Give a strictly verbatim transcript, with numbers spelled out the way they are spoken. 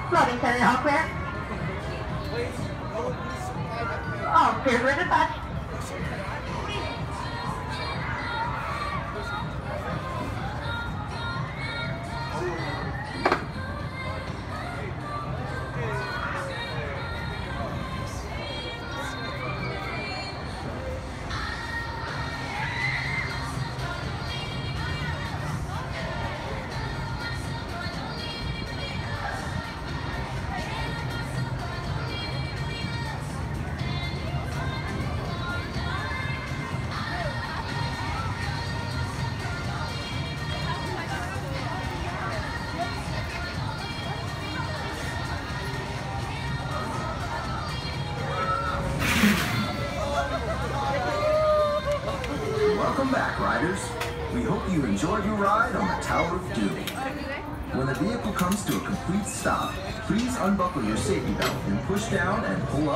Loading center, all clear. All clear for dispatch. Welcome back, riders. We hope you enjoyed your ride on the Tower of Duty. When the vehicle comes to a complete stop, please unbuckle your safety belt and push down and pull up.